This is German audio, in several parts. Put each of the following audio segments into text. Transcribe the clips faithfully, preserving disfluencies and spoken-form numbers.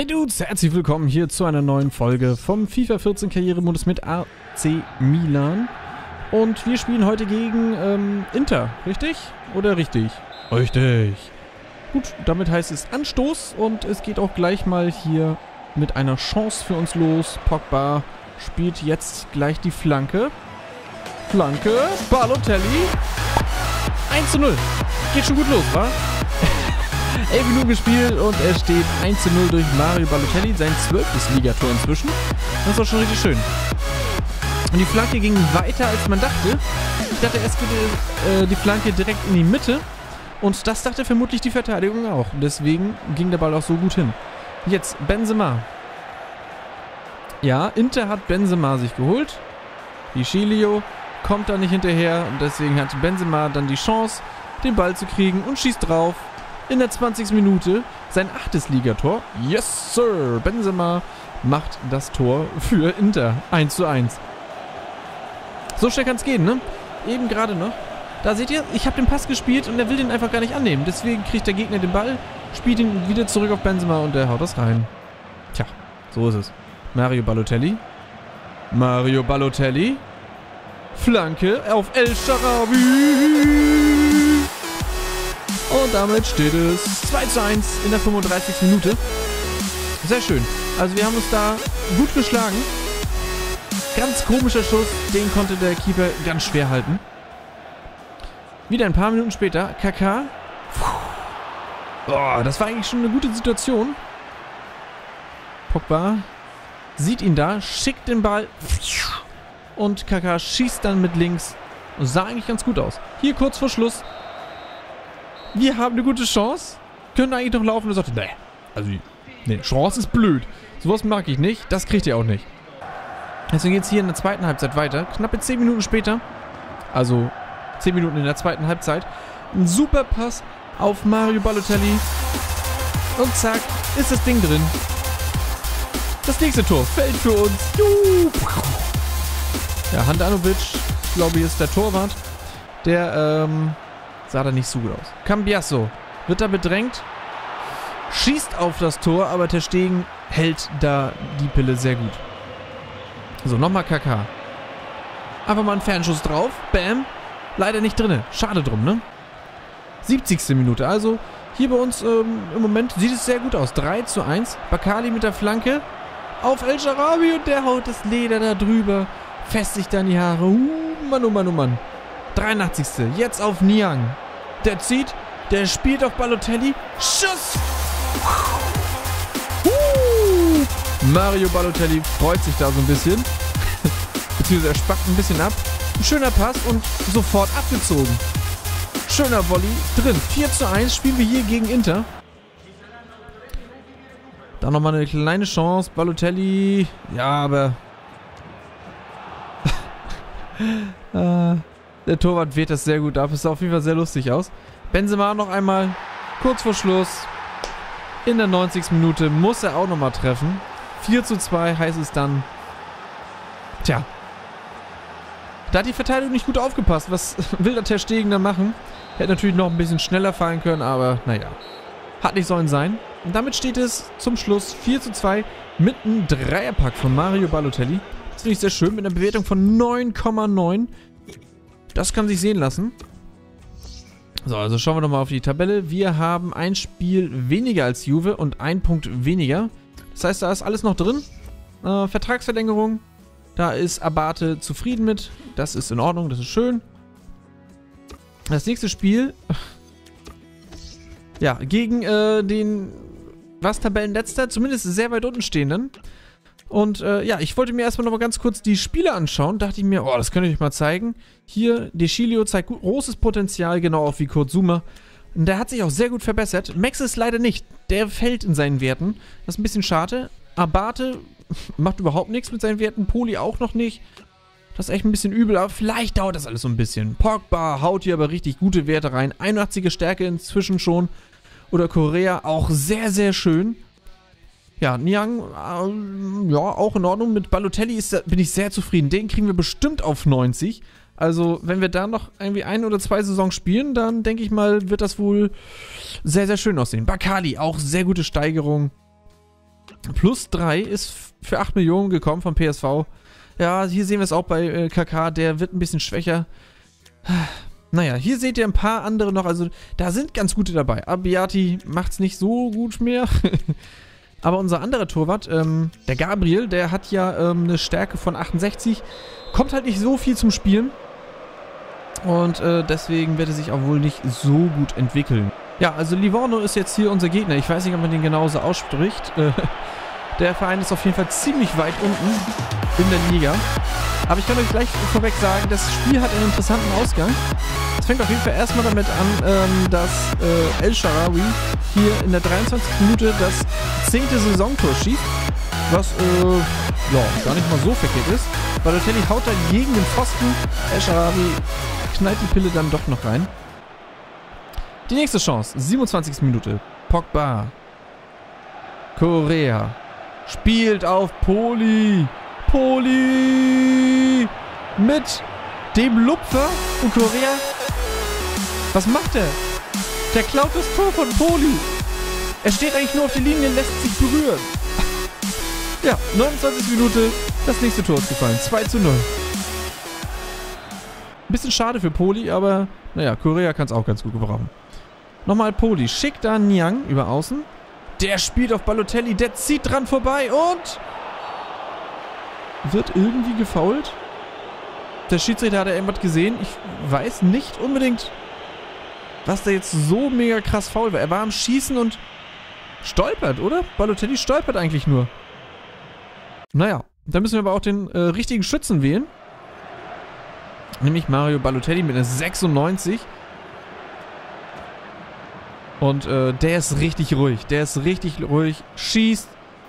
Hey Dudes, herzlich willkommen hier zu einer neuen Folge vom FIFA vierzehn Karrieremodus mit A C Milan. Und wir spielen heute gegen ähm, Inter, richtig? Oder richtig? Richtig. Gut, damit heißt es Anstoß und es geht auch gleich mal hier mit einer Chance für uns los. Pogba spielt jetzt gleich die Flanke. Flanke, Balotelli. eins zu null. Geht schon gut los, wa? elf Minuten gespielt und es steht eins zu null durch Mario Balotelli, sein zwölftes Ligator inzwischen. Das ist doch schon richtig schön. Und die Flanke ging weiter, als man dachte. Ich dachte, erst geht äh, die Flanke direkt in die Mitte. Und das dachte vermutlich die Verteidigung auch. Deswegen ging der Ball auch so gut hin. Jetzt Benzema. Ja, Inter hat Benzema sich geholt. Vichilio kommt da nicht hinterher. Und deswegen hat Benzema dann die Chance, den Ball zu kriegen und schießt drauf. In der zwanzigsten Minute sein achtes Ligator. Yes, Sir! Benzema macht das Tor für Inter. eins zu eins. So schnell kann es gehen, ne? Eben gerade noch. Da seht ihr, ich habe den Pass gespielt und er will den einfach gar nicht annehmen. Deswegen kriegt der Gegner den Ball, spielt ihn wieder zurück auf Benzema und der haut das rein. Tja, so ist es. Mario Balotelli. Mario Balotelli. Flanke auf El Shaarawy. Und damit steht es zwei zu eins in der fünfunddreißigsten Minute. Sehr schön. Also wir haben uns da gut geschlagen. Ganz komischer Schuss, den konnte der Keeper ganz schwer halten. Wieder ein paar Minuten später, Kaká. Oh, das war eigentlich schon eine gute Situation. Pogba sieht ihn da, schickt den Ball und Kaká schießt dann mit links. Sah eigentlich ganz gut aus. Hier kurz vor Schluss. Wir haben eine gute Chance. Können eigentlich noch laufen. Und er sagt, nee, also, nee, Chance ist blöd. Sowas mag ich nicht. Das kriegt ihr auch nicht. Deswegen geht es hier in der zweiten Halbzeit weiter. Knappe zehn Minuten später. Also zehn Minuten in der zweiten Halbzeit. Ein super Pass auf Mario Balotelli. Und zack, ist das Ding drin. Das nächste Tor fällt für uns. Juhu. Ja, Handanovic, glaube ich, ist der Torwart. Der, ähm... sah da nicht so gut aus. Cambiasso wird da bedrängt, schießt auf das Tor, aber Ter Stegen hält da die Pille sehr gut. So, nochmal Kaká. Einfach mal einen Fernschuss drauf. Bam. Leider nicht drin. Schade drum, ne? siebzigste Minute. Also hier bei uns ähm, im Moment sieht es sehr gut aus. drei zu eins. Bakali mit der Flanke auf El Shaarawy und der haut das Leder da drüber. Festigt dann die Haare. Uh, Mann, oh Mann, oh Mann. dreiundachtzigste Jetzt auf Niang. Der zieht, der spielt auf Balotelli. Schuss! Uh! Mario Balotelli freut sich da so ein bisschen. Beziehungsweise er spackt ein bisschen ab. Ein schöner Pass und sofort abgezogen. Schöner Volley drin. vier zu eins spielen wir hier gegen Inter. Da nochmal eine kleine Chance. Balotelli. Ja, aber... äh... Der Torwart wehrt das sehr gut ab. Es sah auf jeden Fall sehr lustig aus. Benzema noch einmal. Kurz vor Schluss. In der neunzigsten Minute muss er auch nochmal treffen. vier zu zwei heißt es dann. Tja. Da hat die Verteidigung nicht gut aufgepasst. Was will der Ter Stegen da machen? Hätte natürlich noch ein bisschen schneller fallen können, aber naja. Hat nicht sollen sein. Und damit steht es zum Schluss vier zu zwei mit einem Dreierpack von Mario Balotelli. Das finde ich sehr schön. Mit einer Bewertung von neun Komma neun. Das kann sich sehen lassen. So, also schauen wir nochmal auf die Tabelle. Wir haben ein Spiel weniger als Juve und ein Punkt weniger. Das heißt, da ist alles noch drin. Äh, Vertragsverlängerung. Da ist Abate zufrieden mit. Das ist in Ordnung, das ist schön. Das nächste Spiel. Ja, gegen äh, den, was, Tabellenletzter? Zumindest sehr weit unten stehenden. Und äh, ja, ich wollte mir erstmal noch mal ganz kurz die Spiele anschauen. Dachte ich mir, oh, das könnte ich euch mal zeigen. Hier, Vichilio zeigt großes Potenzial, genau auch wie Kurt Zouma. Und der hat sich auch sehr gut verbessert. Max ist leider nicht. Der fällt in seinen Werten. Das ist ein bisschen schade. Abate macht überhaupt nichts mit seinen Werten. Poli auch noch nicht. Das ist echt ein bisschen übel, aber vielleicht dauert das alles so ein bisschen. Pogba haut hier aber richtig gute Werte rein. einundachtziger Stärke inzwischen schon. Oder Korea, auch sehr, sehr schön. Ja, Niang, äh, ja, auch in Ordnung. Mit Balotelli ist, bin ich sehr zufrieden. Den kriegen wir bestimmt auf neunzig. Also, wenn wir da noch irgendwie ein oder zwei Saisons spielen, dann denke ich mal, wird das wohl sehr, sehr schön aussehen. Bakali, auch sehr gute Steigerung. Plus drei ist für acht Millionen gekommen vom P S V. Ja, hier sehen wir es auch bei äh, K K, der wird ein bisschen schwächer. Naja, hier seht ihr ein paar andere noch, also da sind ganz gute dabei. Abbiati macht es nicht so gut mehr. Aber unser anderer Torwart, ähm, der Gabriel, der hat ja ähm, eine Stärke von achtundsechzig, kommt halt nicht so viel zum Spielen. Und äh, deswegen wird er sich auch wohl nicht so gut entwickeln. Ja, also Livorno ist jetzt hier unser Gegner. Ich weiß nicht, ob man den genauso ausspricht. Äh, der Verein ist auf jeden Fall ziemlich weit unten in der Liga. Aber ich kann euch gleich vorweg sagen, das Spiel hat einen interessanten Ausgang. Es fängt auf jeden Fall erstmal damit an, ähm, dass äh, El Shaarawy hier in der dreiundzwanzigsten Minute das zehnte Saisontor schießt. Was äh, ja, gar nicht mal so verkehrt ist. Balotelli haut da gegen den Pfosten. El Shaarawy knallt die Pille dann doch noch rein. Die nächste Chance, siebenundzwanzigste Minute. Pogba. Correa. Spielt auf Poli. Poli. Mit dem Lupfer. Und Correa. Was macht er? Der klaut das Tor von Poli. Er steht eigentlich nur auf der Linie und lässt sich berühren. Ja, neunundzwanzigste Minute. Das nächste Tor ist gefallen. zwei zu null. Ein bisschen schade für Poli, aber naja, Correa kann es auch ganz gut gebrauchen. Nochmal Poli. Schickt da Niang über außen. Der spielt auf Balotelli. Der zieht dran vorbei und wird irgendwie gefoult. Der Schiedsrichter hat ja irgendwas gesehen. Ich weiß nicht unbedingt, was da jetzt so mega krass faul war. Er war am Schießen und stolpert, oder? Balotelli stolpert eigentlich nur. Naja, da müssen wir aber auch den äh, richtigen Schützen wählen. Nämlich Mario Balotelli mit einer sechsundneunzig. Und äh, der ist richtig ruhig. Der ist richtig ruhig. Schießt.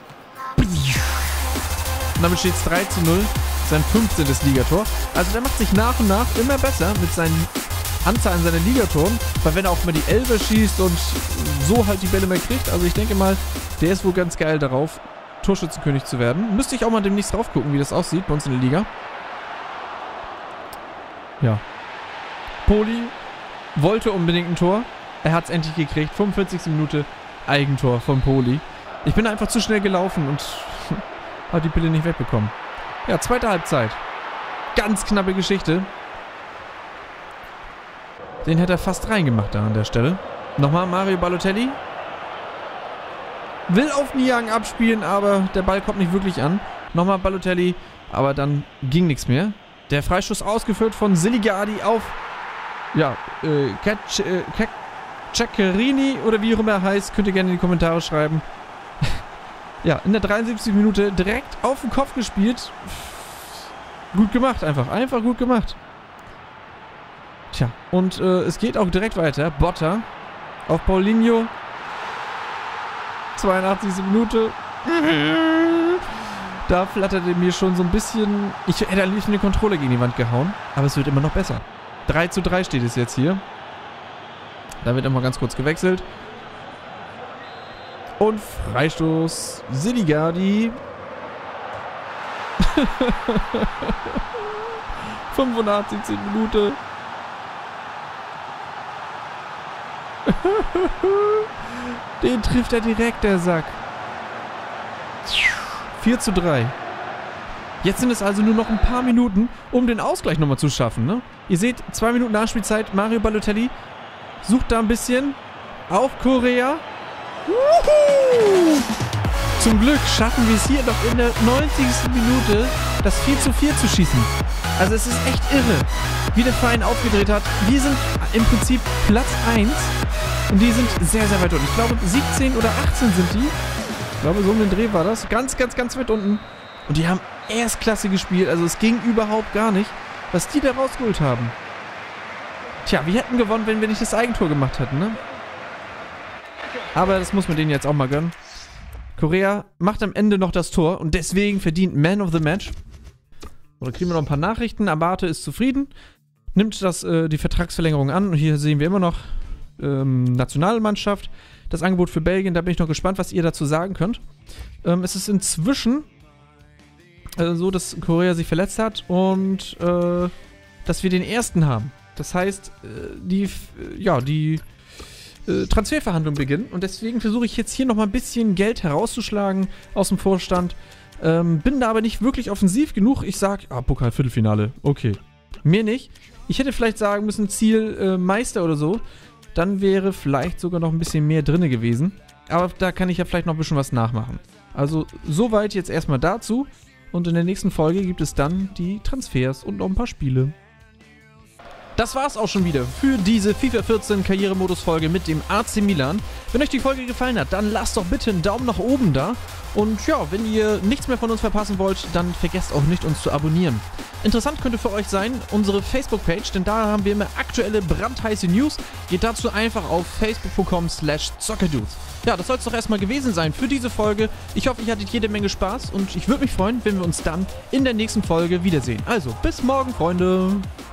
Und damit steht es drei zu null. Sein fünfzehntes Ligator. Also der macht sich nach und nach immer besser mit seinen Anzahlen seiner Ligatoren. Weil wenn er auch mal die Elfer schießt und so halt die Bälle mehr kriegt. Also ich denke mal, der ist wohl ganz geil darauf, Torschützenkönig zu werden. Müsste ich auch mal demnächst drauf gucken, wie das aussieht bei uns in der Liga. Ja. Poli wollte unbedingt ein Tor. Er hat es endlich gekriegt. fünfundvierzigste Minute Eigentor von Poli. Ich bin einfach zu schnell gelaufen und habe die Pille nicht wegbekommen. Ja, zweite Halbzeit. Ganz knappe Geschichte. Den hätte er fast reingemacht da an der Stelle. Nochmal Mario Balotelli. Will auf Niang abspielen, aber der Ball kommt nicht wirklich an. Nochmal Balotelli, aber dann ging nichts mehr. Der Freischuss ausgeführt von Siligardi auf, ja, äh, Ceccherini oder wie auch immer er heißt. Könnt ihr gerne in die Kommentare schreiben. Ja, in der dreiundsiebzigsten Minute direkt auf den Kopf gespielt. Gut gemacht einfach. Einfach gut gemacht. Tja, und äh, es geht auch direkt weiter. Botta auf Paulinho. zweiundachtzigste Minute. Da flatterte mir schon so ein bisschen... Ich hätte am liebsten den Controller gegen die Wand gehauen. Aber es wird immer noch besser. drei zu drei steht es jetzt hier. Da wird immer ganz kurz gewechselt. Und Freistoß. Siligardi. fünfundachtzigste Minute. Den trifft er direkt, der Sack. vier zu drei. Jetzt sind es also nur noch ein paar Minuten, um den Ausgleich nochmal zu schaffen. Ne? Ihr seht, zwei Minuten Nachspielzeit. Mario Balotelli sucht da ein bisschen auf Correa. Wuhu! Zum Glück schaffen wir es hier noch in der neunzigsten Minute, das vier zu vier zu schießen. Also es ist echt irre, wie der Verein aufgedreht hat. Wir sind im Prinzip Platz eins und die sind sehr, sehr weit unten. Ich glaube siebzehn oder achtzehn sind die. Ich glaube, so um den Dreh war das. Ganz, ganz, ganz weit unten. Und die haben Erstklasse gespielt. Also es ging überhaupt gar nicht, was die da rausgeholt haben. Tja, wir hätten gewonnen, wenn wir nicht das Eigentor gemacht hätten, ne? Aber das muss man denen jetzt auch mal gönnen. Correa macht am Ende noch das Tor und deswegen verdient Man of the Match. Oder kriegen wir noch ein paar Nachrichten. Abate ist zufrieden. Nimmt das, äh, die Vertragsverlängerung an. Und hier sehen wir immer noch ähm, Nationalmannschaft. Das Angebot für Belgien. Da bin ich noch gespannt, was ihr dazu sagen könnt. Ähm, es ist inzwischen äh, so, dass Correa sich verletzt hat und äh, dass wir den ersten haben. Das heißt, äh, die, ja, die äh, Transferverhandlungen beginnen. Und deswegen versuche ich jetzt hier nochmal ein bisschen Geld herauszuschlagen aus dem Vorstand. Ähm, bin da aber nicht wirklich offensiv genug. Ich sag, ah, Pokal-Viertelfinale, okay. Mehr nicht. Ich hätte vielleicht sagen müssen, Ziel äh, Meister oder so. Dann wäre vielleicht sogar noch ein bisschen mehr drin gewesen. Aber da kann ich ja vielleicht noch ein bisschen was nachmachen. Also soweit jetzt erstmal dazu. Und in der nächsten Folge gibt es dann die Transfers und noch ein paar Spiele. Das war's auch schon wieder für diese FIFA vierzehn Karrieremodus-Folge mit dem A C Milan. Wenn euch die Folge gefallen hat, dann lasst doch bitte einen Daumen nach oben da. Und ja, wenn ihr nichts mehr von uns verpassen wollt, dann vergesst auch nicht, uns zu abonnieren. Interessant könnte für euch sein, unsere Facebook-Page, denn da haben wir immer aktuelle, brandheiße News. Geht dazu einfach auf facebook punkt com slash zockerdudes. Ja, das soll es doch erstmal gewesen sein für diese Folge. Ich hoffe, ihr hattet jede Menge Spaß und ich würde mich freuen, wenn wir uns dann in der nächsten Folge wiedersehen. Also, bis morgen, Freunde!